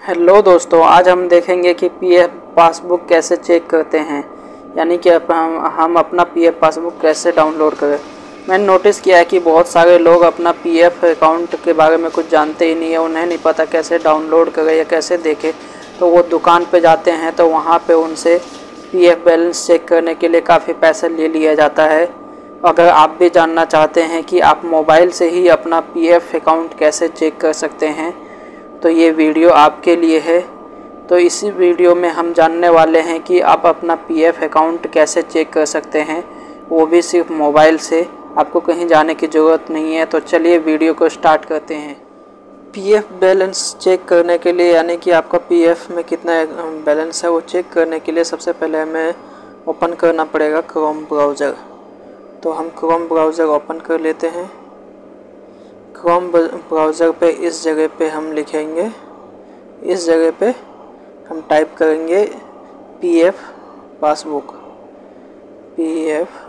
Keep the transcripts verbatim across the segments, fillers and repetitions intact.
Hello दोस्तों, आज हम देखेंगे कि पीएफ पासबुक कैसे चेक करते हैं, यानी कि हम हम अपना पीएफ पासबुक कैसे डाउनलोड करें। मैंने नोटिस किया है कि बहुत सारे लोग अपना पीएफ अकाउंट के बारे में कुछ जानते ही नहीं है, उन्हें नहीं पता कैसे डाउनलोड करें या कैसे देखें। तो वो दुकान पे जाते हैं तो वहाँ पे उनसे पीएफ बैलेंस चेक करने के लिए काफ़ी पैसा ले लिया जाता है। अगर आप भी जानना चाहते हैं कि आप मोबाइल से ही अपना पीएफ अकाउंट कैसे चेक कर सकते हैं, तो ये वीडियो आपके लिए है। तो इसी वीडियो में हम जानने वाले हैं कि आप अपना पीएफ अकाउंट कैसे चेक कर सकते हैं, वो भी सिर्फ मोबाइल से। आपको कहीं जाने की ज़रूरत नहीं है। तो चलिए वीडियो को स्टार्ट करते हैं। पीएफ बैलेंस चेक करने के लिए, यानी कि आपका पीएफ में कितना बैलेंस है, वो चेक करने के लिए सबसे पहले हमें ओपन करना पड़ेगा क्रोम ब्राउज़र। तो हम क्रोम ब्राउज़र ओपन कर लेते हैं। क्रोम ब्राउज़र पे इस जगह पे हम लिखेंगे, इस जगह पे हम टाइप करेंगे PF passbook, PF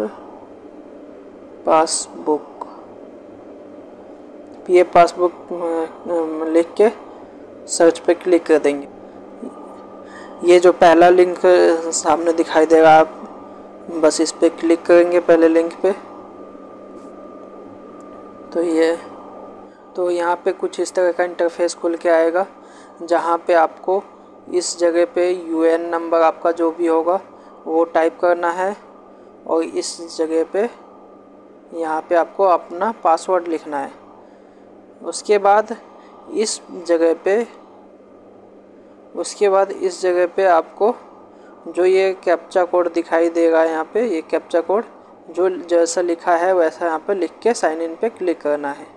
passbook, PF passbook लिख के सर्च पे क्लिक कर देंगे। ये जो पहला लिंक सामने दिखाई देगा, आप बस इस पे क्लिक करेंगे पहले लिंक पे। तो ये तो यहाँ पे कुछ इस तरह का इंटरफेस खुल के आएगा, जहाँ पे आपको इस जगह पे यूएएन नंबर आपका जो भी होगा वो टाइप करना है, और इस जगह पे यहाँ पे आपको अपना पासवर्ड लिखना है। उसके बाद इस जगह पे उसके बाद इस जगह पे आपको जो ये कैप्चा कोड दिखाई देगा, यहाँ पे ये कैप्चा कोड जो जैसा लिखा है वैसा यहाँ पे लिख के साइन इन पे क्लिक करना है।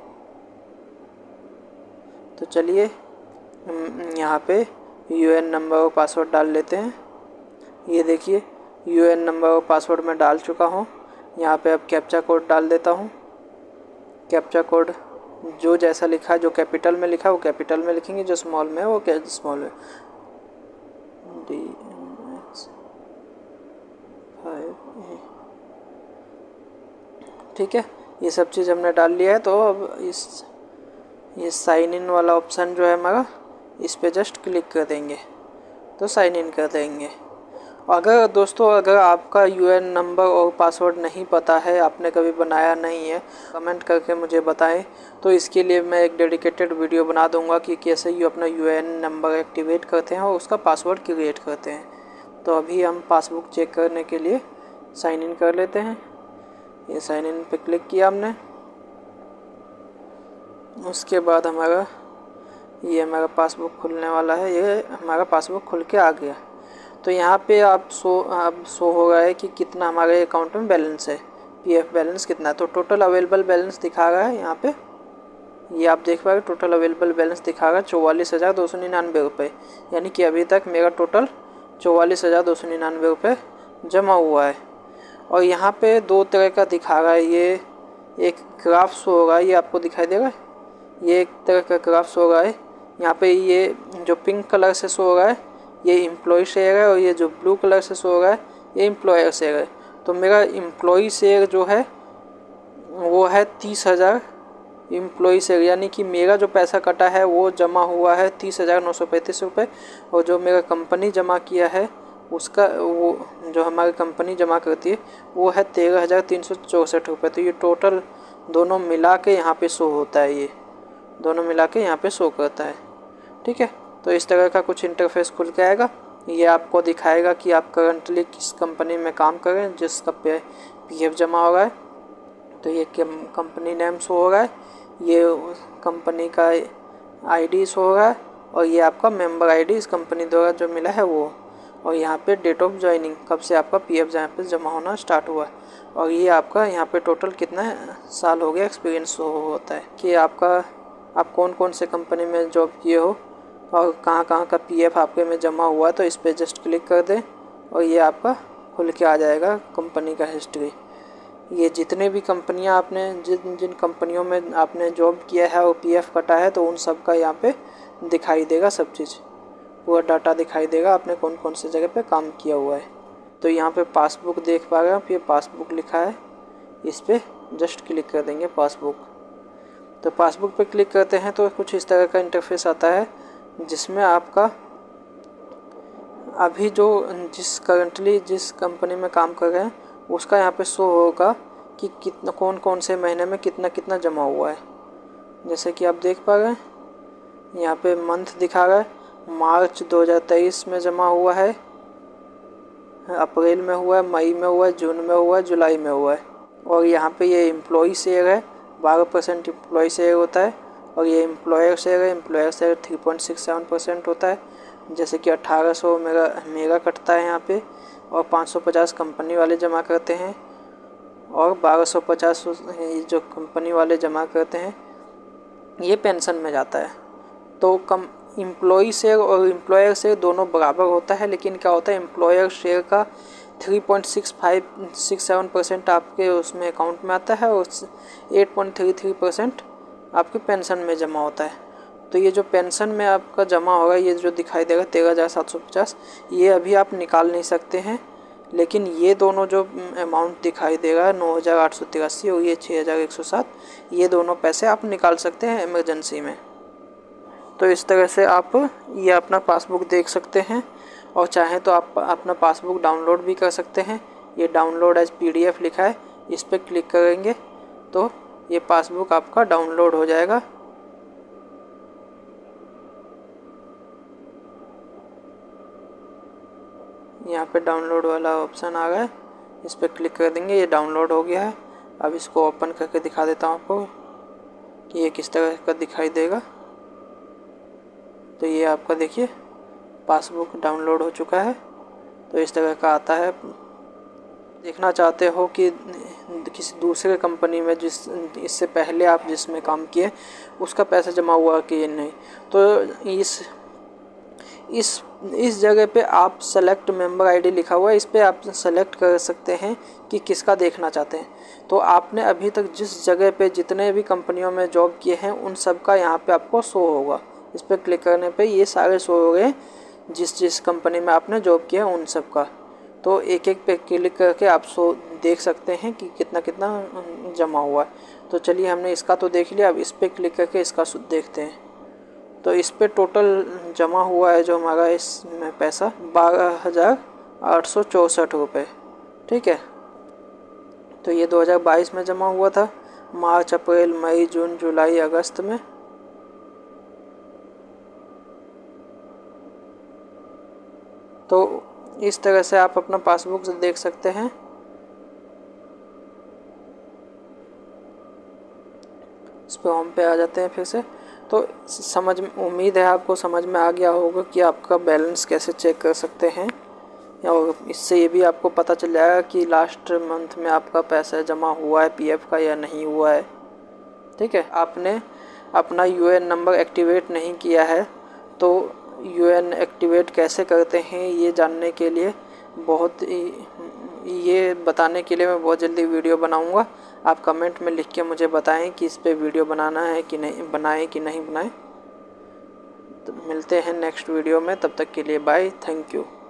तो चलिए यहाँ पे यूएएन नंबर और पासवर्ड डाल लेते हैं। ये देखिए यूएएन नंबर और पासवर्ड मैं डाल चुका हूँ। यहाँ पे अब कैप्चा कोड डाल देता हूँ। कैप्चा कोड जो जैसा लिखा है, जो कैपिटल में लिखा है वो कैपिटल में लिखेंगे, जो स्मॉल में है वो स्मॉल में। डी एक्स फाइव, ठीक है, ये सब चीज़ हमने डाल लिया है। तो अब इस ये साइन इन वाला ऑप्शन जो है हमारा, इस पे जस्ट क्लिक कर देंगे तो साइन इन कर देंगे। अगर दोस्तों अगर आपका यूएएन नंबर और पासवर्ड नहीं पता है, आपने कभी बनाया नहीं है, कमेंट करके मुझे बताएं। तो इसके लिए मैं एक डेडिकेटेड वीडियो बना दूंगा कि कैसे यू अपना यूएएन नंबर एक्टिवेट करते हैं और उसका पासवर्ड क्रिएट करते हैं। तो अभी हम पासबुक चेक करने के लिए साइन इन कर लेते हैं। ये साइन इन पे क्लिक किया हमने। उसके बाद हमारा ये हमारा पासबुक खुलने वाला है। ये हमारा पासबुक खुल के आ गया। तो यहाँ पे आप शो आप शो हो रहा है कि कितना हमारे अकाउंट में बैलेंस है, पीएफ बैलेंस कितना है। तो टोटल अवेलेबल बैलेंस दिखा रहा है यहाँ पे, ये आप देख पा रहे, टोटल अवेलेबल बैलेंस दिखा रहा है चौवालीस हज़ार दो सौ निन्यानवे रुपये। यानी कि अभी तक मेरा टोटल चौवालीस हज़ार दो सौ निन्यानवे रुपये जमा हुआ है। और यहाँ पे दो तरह का दिखा रहा है, ये एक ग्राफ शो हो रहा है, ये आपको दिखाई देगा, ये एक तरह का ग्राफ शो हो रहा है। यहाँ पे ये जो पिंक कलर से शो हो रहा है ये एम्प्लॉय शेयर है, और ये जो ब्लू कलर से शो हो रहा है ये एम्प्लॉयर शेयर है। तो मेरा एम्प्लॉय शेयर जो है वो है तीस हज़ार एम्प्लॉय शेयर, यानी कि मेरा जो पैसा कटा है वो जमा हुआ है तीस हज़ार नौ सौ पैंतीस रुपये। और जो मेरा कंपनी जमा किया है उसका, वो जो हमारी कंपनी जमा करती है वो है तेरह हज़ार तीन सौ चौंसठ रुपये। तो ये टोटल दोनों मिला के यहाँ पे शो होता है, ये दोनों मिला के यहाँ पे शो करता है। ठीक है, तो इस तरह का कुछ इंटरफेस खुल के आएगा। ये आपको दिखाएगा कि आप करंटली किस कंपनी में काम कर रहे हैं जिसका पे पीएफ जमा हो रहा है। तो ये कंपनी नेम शो हो रहा है, ये कंपनी का आईडी शो हो रहा है, और ये आपका मेंबर आईडी इस कंपनी द्वारा जो मिला है वो। और यहाँ पे डेट ऑफ ज्वाइनिंग, कब से आपका पीएफ यहाँ पे जमा होना स्टार्ट हुआ है। और ये आपका यहाँ पे टोटल कितना साल हो गया एक्सपीरियंस होता है कि आपका आप कौन कौन से कंपनी में जॉब किए हो और कहाँ कहाँ का पीएफ आपके में जमा हुआ है। तो इस पर जस्ट क्लिक कर दें और ये आपका खुल के आ जाएगा कंपनी का हिस्ट्री। ये जितने भी कंपनियां आपने जिन जिन कंपनियों में आपने जॉब किया है और पीएफ कटा है, तो उन सब का यहाँ पे दिखाई देगा, सब चीज़ पूरा डाटा दिखाई देगा आपने कौन कौन से जगह पे काम किया हुआ है। तो यहाँ पे पासबुक देख पा रहे हैं आप, ये पासबुक लिखा है, इस पर जस्ट क्लिक कर देंगे पासबुक। तो पासबुक पे क्लिक करते हैं तो कुछ इस तरह का इंटरफेस आता है। जिसमें आपका अभी जो जिस करंटली जिस कंपनी में काम कर रहे हैं उसका यहाँ पे शो होगा कि कितना कौन कौन से महीने में कितना कितना जमा हुआ है। जैसे कि आप देख पा रहे हैं यहाँ पे मंथ दिखा रहा है, मार्च दो हज़ार तेईस में जमा हुआ है, अप्रैल में हुआ है, मई में हुआ है, जून में हुआ है, जुलाई में हुआ है। और यहाँ पे ये एम्प्लॉई शेयर है, बारह परसेंट एम्प्लॉई शेयर होता है। और ये एम्प्लॉयर शेयर है, employer share three point six seven percent होता है। जैसे कि अठारह सौ मेरा मेरा कटता है यहाँ पे, और पाँच सौ पचास कंपनी वाले जमा करते हैं, और बारह सौ पचास जो कंपनी वाले जमा करते हैं ये पेंशन में जाता है। तो कम एम्प्लॉई शेयर और एम्प्लॉयर शेयर दोनों बराबर होता है, लेकिन क्या होता है एम्प्लॉयर शेयर का three point six five six seven percent आपके उसमें अकाउंट में आता है और eight point three three percent आपके पेंशन में जमा होता है। तो ये जो पेंशन में आपका जमा होगा, ये जो दिखाई देगा तेरह हज़ार सात सौ पचास, ये अभी आप निकाल नहीं सकते हैं। लेकिन ये दोनों जो अमाउंट दिखाई देगा नौ हज़ार आठ सौ तिरासी और ये छः हज़ार एक सौ सात, ये दोनों पैसे आप निकाल सकते हैं इमरजेंसी में। तो इस तरह से आप ये अपना पासबुक देख सकते हैं, और चाहें तो आप अपना पासबुक डाउनलोड भी कर सकते हैं। ये डाउनलोड एज पीडीएफ लिखा है, इस पर क्लिक करेंगे तो ये पासबुक आपका डाउनलोड हो जाएगा। यहाँ पे डाउनलोड वाला ऑप्शन आ गया है, इस पर क्लिक कर देंगे, ये डाउनलोड हो गया है। अब इसको ओपन करके दिखा देता हूँ आपको कि ये किस तरह का दिखाई देगा। तो ये आपका देखिए पासबुक डाउनलोड हो चुका है। तो इस तरह का आता है। देखना चाहते हो कि किसी दूसरे कंपनी में जिस इससे पहले आप जिसमें काम किए उसका पैसा जमा हुआ कि नहीं, तो इस इस इस जगह पे आप सेलेक्ट मेंबर आईडी लिखा हुआ है, इस पे आप सेलेक्ट कर सकते हैं कि किसका देखना चाहते हैं। तो आपने अभी तक जिस जगह पे जितने भी कंपनियों में जॉब किए हैं उन सब का यहाँ पे आपको शो होगा। इस पर क्लिक करने पे ये सारे शो हो गए जिस जिस कंपनी में आपने जॉब किया उन सब का। तो एक एक पे क्लिक करके आप शो देख सकते हैं कि कितना कितना जमा हुआ है। तो चलिए हमने इसका तो देख लिया, अब इस पर क्लिक करके इसका देखते हैं। तो इस पे टोटल जमा हुआ है जो हमारा इसमें पैसा बारह हज़ार आठ सौ चौंसठ रुपये। ठीक है, तो ये दो हज़ार बाईस में जमा हुआ था, मार्च अप्रैल मई जून जुलाई अगस्त में। तो इस तरह से आप अपना पासबुक से देख सकते हैं। इस पर होम पे आ जाते हैं फिर से। तो समझ उम्मीद है आपको समझ में आ गया होगा कि आपका बैलेंस कैसे चेक कर सकते हैं, और इससे ये भी आपको पता चल जाएगा कि लास्ट मंथ में आपका पैसा जमा हुआ है पीएफ का या नहीं हुआ है। ठीक है, आपने अपना यूएएन नंबर एक्टिवेट नहीं किया है तो यूएएन एक्टिवेट कैसे करते हैं ये जानने के लिए बहुत ये बताने के लिए मैं बहुत जल्दी वीडियो बनाऊंगा। आप कमेंट में लिख के मुझे बताएं कि इस पे वीडियो बनाना है कि नहीं, बनाएं कि नहीं बनाएं। तो मिलते हैं नेक्स्ट वीडियो में, तब तक के लिए बाय, थैंक यू।